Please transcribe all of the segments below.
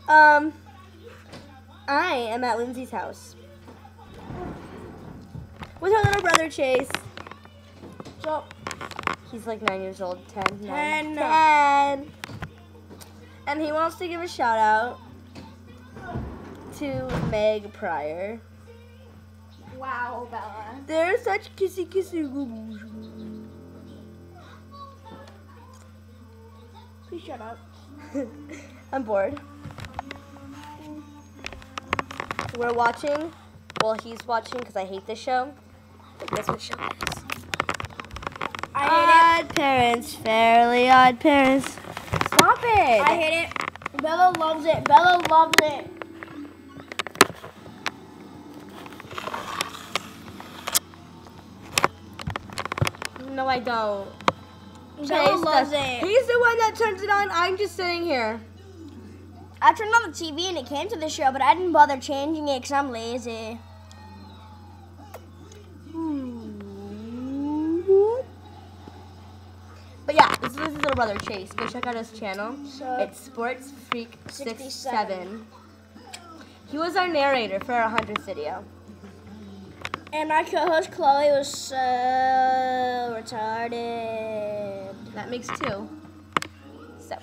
I am at Lindsay's house with her little brother Chase. So, He's like 9 years old, 10. 10. 10. And he wants to give a shout out to Meg Pryor. wow, Bella. They're such kissy. Please shut up. I'm bored. We're watching. Well, he's watching because I hate this show. But guess what show it is? I hate Odd Parents. Fairly Odd Parents. Stop it. it. I hate it. Bella loves it. Bella loves it. No, I don't. Bella Chase loves does. it. He's the one that turns it on. I'm just sitting here. I turned on the TV and it came to the show, but I didn't bother changing it because I'm lazy. But yeah, this is his little brother Chase. Go check out his channel. So, It's Sports Freak 67. 67. He was our narrator for our 100th video. and my co-host Chloe was so retarded. That makes 2. So.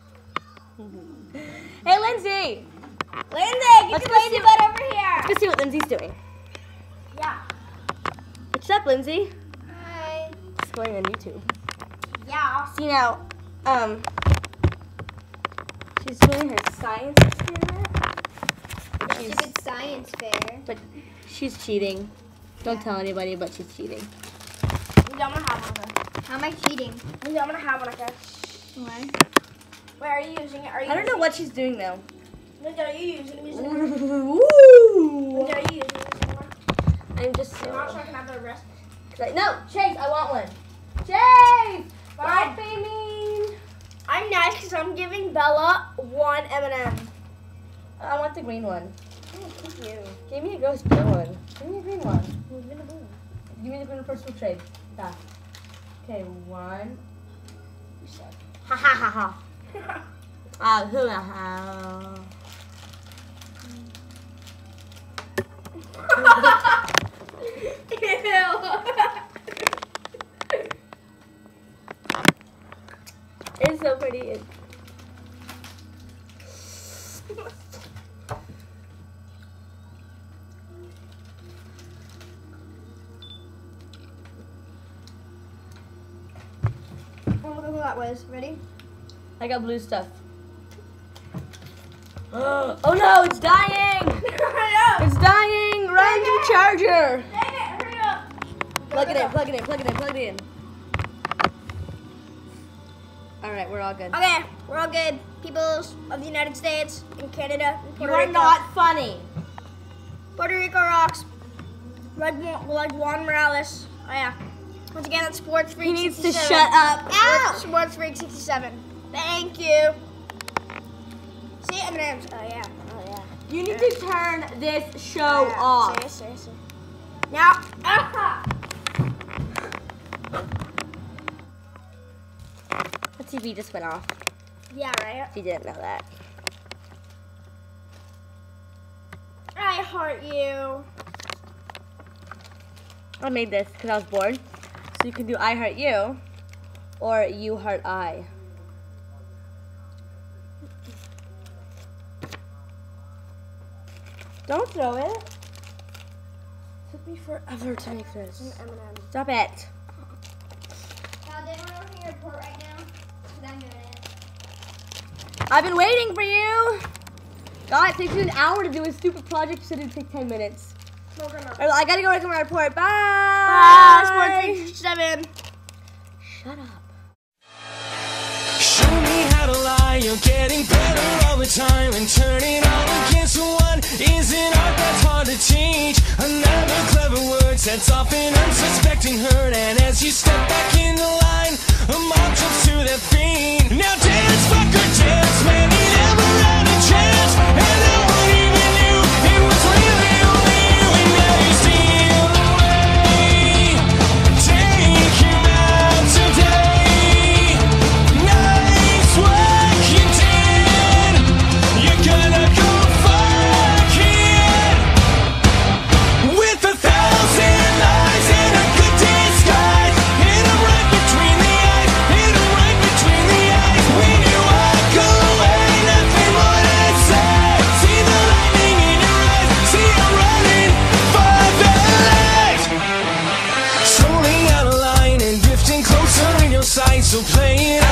Hey, Lindsay! Lindsay, get Let's your go lazy see- butt over here. Let's see what Lindsay's doing. Yeah. What's up, Lindsay? Hi. She's going on YouTube. Yeah. See now, she's doing her science experiment. But Stupid science fair. but she's cheating. Don't tell anybody, but she's cheating. I'm gonna have one. How am I cheating? I'm gonna have one. Okay. Why? Wait, are you using it? Are you? I don't know what she's doing though. Lindsay, are you using it? Ooh. Lindsay, are you using it anymore? I'm just I'm not so I so can have the rest. like, no, Chase, I want one. Chase! Fine. Don't be mean. I'm nice because I'm giving Bella one M&M. I want the green one. Oh, thank you. Give me a ghost blue one. Give me a green one. Give me the blue one. Give me the green first. We'll trade. Da. Okay, 1. You suck. Ha ha ha ha. Ah, hula ha. It's so pretty. Oh, look who that was. Ready? I got blue stuff. Oh no, it's dying! Hurry up! It's dying! Run to the charger! Dang it, hurry up! Plug it in, plug it in, plug it in, plug it in. Alright, we're all good. Okay, we're all good. Peoples of the United States and Canada and You Puerto are Rico. not funny. Puerto Rico rocks. Like Juan Morales. Oh yeah. Once again, that's Sports Freak He needs to 67. shut up. Ow! Sports Freak 67. Thank you. See, M&M's. Oh yeah. Oh yeah. You need to turn this show Oh, yeah. off. See. Now. Ah! The TV just went off. Yeah, right. If you didn't know that. I heart you. I made this because I was bored. So you can do I Heart You or You Heart I. Don't throw it. It took me forever to make this. M&M. Stop it. Now, did anyone working your report right now? Because I'm doing it. I've been waiting for you. God, it takes you an hour to do a stupid project. You said it'd take 10 minutes. I gotta go work on my report. Bye. Sports Freak 67. Shut up. Show me how to lie, you're getting better all the time. And turning all against one is an art that's hard to teach. Another clever word sets off an unsuspecting hurt. And as you step back in the line, a mob jumps to their feet. Now dance, fucker, dance, man, he never had a chance. And no one even knew it was really only you. And now you steal away. Take him out today. Nice work you did. You're gonna So play it